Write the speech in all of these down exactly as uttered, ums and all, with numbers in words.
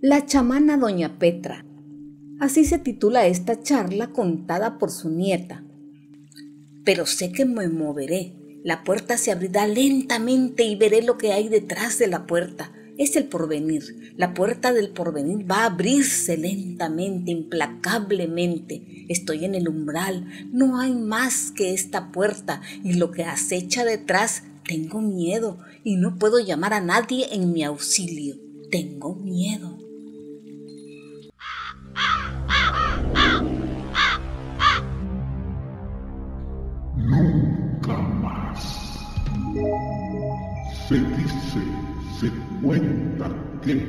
La chamana doña Petra. Así se titula esta charla contada por su nieta. Pero sé que me moveré. La puerta se abrirá lentamente y veré lo que hay detrás de la puerta. Es el porvenir. La puerta del porvenir va a abrirse lentamente, implacablemente. Estoy en el umbral. No hay más que esta puerta y lo que acecha detrás. Tengo miedo y no puedo llamar a nadie en mi auxilio. Tengo miedo. Nunca más. Se dice, se cuenta que...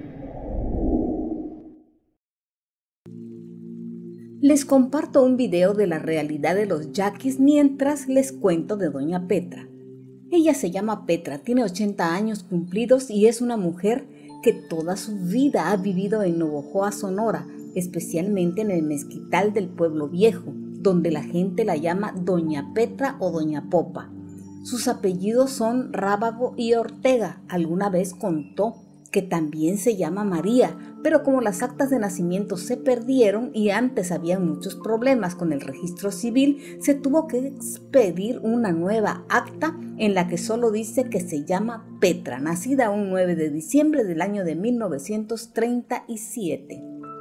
Les comparto un video de la realidad de los yaquis mientras les cuento de doña Petra. Ella se llama Petra, tiene ochenta años cumplidos y es una mujer que toda su vida ha vivido en Navojoa, Sonora, especialmente en el mezquital del Pueblo Viejo, donde la gente la llama Doña Petra o Doña Popa. Sus apellidos son Rábago y Ortega. Alguna vez contó que también se llama María, pero como las actas de nacimiento se perdieron y antes había muchos problemas con el registro civil, se tuvo que expedir una nueva acta en la que solo dice que se llama Petra, nacida un nueve de diciembre del año de mil novecientos treinta y siete.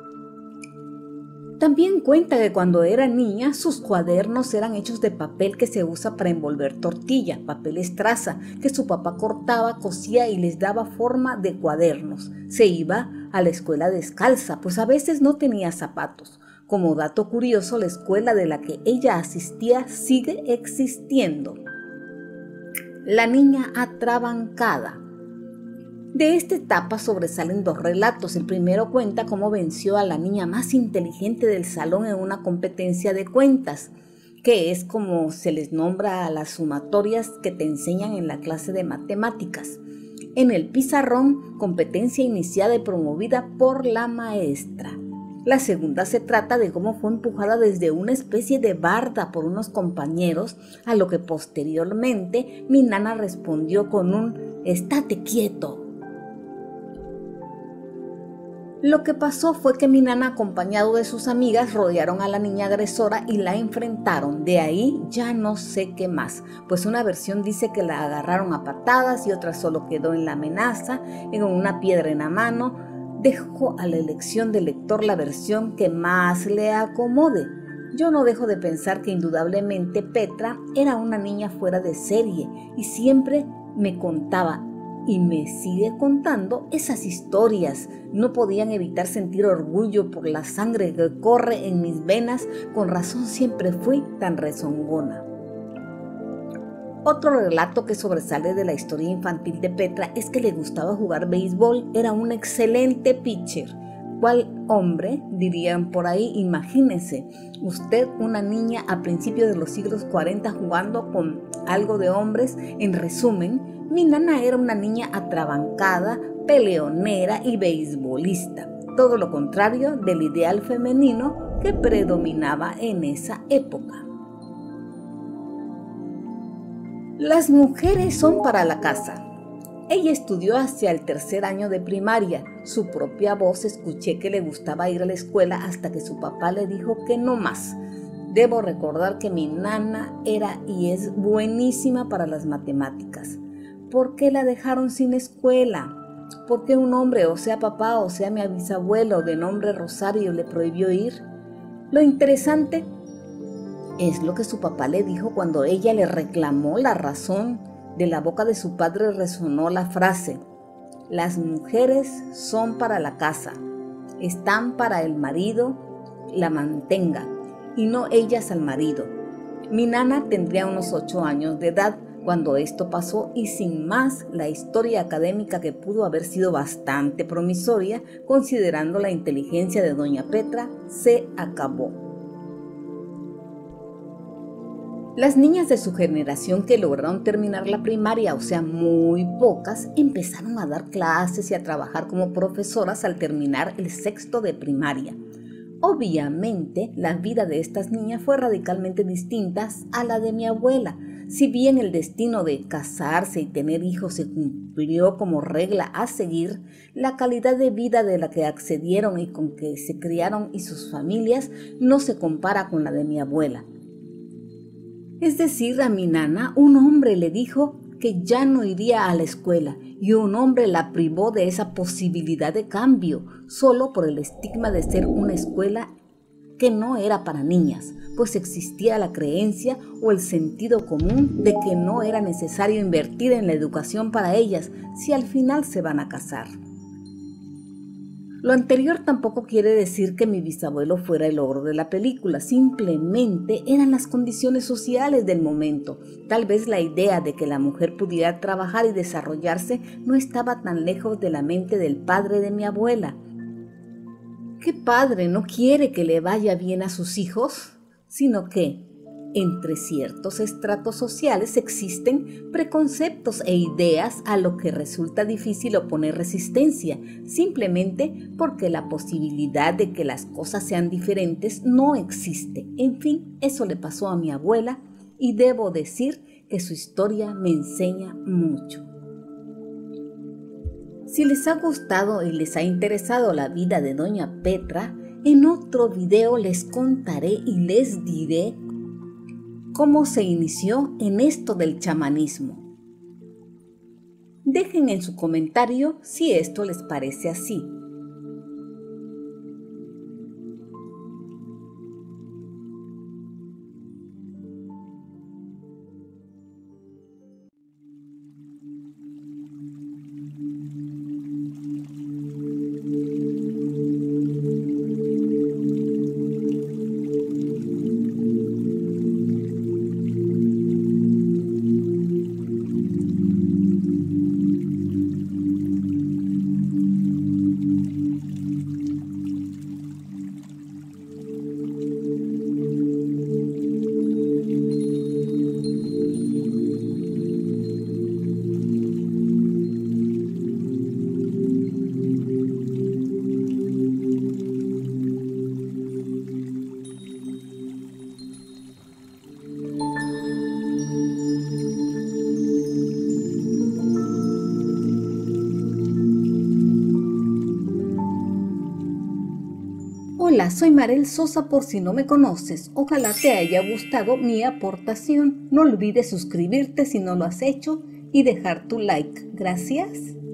También cuenta que cuando era niña sus cuadernos eran hechos de papel que se usa para envolver tortilla, papel estraza, que su papá cortaba, cosía y les daba forma de cuadernos. Se iba a la escuela descalza, pues a veces no tenía zapatos. Como dato curioso, la escuela de la que ella asistía sigue existiendo. La niña atrabancada. De esta etapa sobresalen dos relatos. El primero cuenta cómo venció a la niña más inteligente del salón en una competencia de cuentas, que es como se les nombra a las sumatorias que te enseñan en la clase de matemáticas. En el pizarrón, competencia iniciada y promovida por la maestra. La segunda se trata de cómo fue empujada desde una especie de barda por unos compañeros, a lo que posteriormente mi nana respondió con un «estate quieto». Lo que pasó fue que mi nana, acompañado de sus amigas, rodearon a la niña agresora y la enfrentaron. De ahí ya no sé qué más, pues una versión dice que la agarraron a patadas y otra solo quedó en la amenaza, en una piedra en la mano. Dejo a la elección del lector la versión que más le acomode. Yo no dejo de pensar que indudablemente Petra era una niña fuera de serie y siempre me contaba y me sigue contando esas historias. No podían evitar sentir orgullo por la sangre que corre en mis venas. Con razón siempre fui tan rezongona. Otro relato que sobresale de la historia infantil de Petra es que le gustaba jugar béisbol. Era un excelente pitcher. ¿Cuál hombre? Dirían por ahí. Imagínese usted una niña a principios de los siglos cuarenta jugando con algo de hombres. En resumen, mi nana era una niña atrabancada, peleonera y beisbolista. Todo lo contrario del ideal femenino que predominaba en esa época. Las mujeres son para la casa. Ella estudió hacia el tercer año de primaria. Su propia voz escuché que le gustaba ir a la escuela hasta que su papá le dijo que no más. Debo recordar que mi nana era y es buenísima para las matemáticas. ¿Por qué la dejaron sin escuela? ¿Por qué un hombre, o sea papá, o sea mi bisabuelo de nombre Rosario, le prohibió ir? Lo interesante es lo que su papá le dijo cuando ella le reclamó la razón. De la boca de su padre resonó la frase: las mujeres son para la casa, están para el marido, la mantenga, y no ellas al marido. Mi nana tendría unos ocho años de edad cuando esto pasó y sin más, la historia académica, que pudo haber sido bastante promisoria, considerando la inteligencia de doña Petra, se acabó. Las niñas de su generación que lograron terminar la primaria, o sea, muy pocas, empezaron a dar clases y a trabajar como profesoras al terminar el sexto de primaria. Obviamente, la vida de estas niñas fue radicalmente distinta a la de mi abuela. Si bien el destino de casarse y tener hijos se cumplió como regla a seguir, la calidad de vida de la que accedieron y con que se criaron y sus familias no se compara con la de mi abuela. Es decir, a mi nana un hombre le dijo que ya no iría a la escuela y un hombre la privó de esa posibilidad de cambio solo por el estigma de ser una escuela que no era para niñas, pues existía la creencia o el sentido común de que no era necesario invertir en la educación para ellas si al final se van a casar. Lo anterior tampoco quiere decir que mi bisabuelo fuera el ogro de la película, simplemente eran las condiciones sociales del momento. Tal vez la idea de que la mujer pudiera trabajar y desarrollarse no estaba tan lejos de la mente del padre de mi abuela. ¿Qué padre no quiere que le vaya bien a sus hijos? Sino que, entre ciertos estratos sociales existen preconceptos e ideas a lo que resulta difícil oponer resistencia, simplemente porque la posibilidad de que las cosas sean diferentes no existe. En fin, eso le pasó a mi abuela y debo decir que su historia me enseña mucho. Si les ha gustado y les ha interesado la vida de doña Petra, en otro video les contaré y les diré cómo se inició en esto del chamanismo. Dejen en su comentario si esto les parece así. Hola, soy Marel Sosa por si no me conoces. Ojalá te haya gustado mi aportación. No olvides suscribirte si no lo has hecho y dejar tu like. Gracias.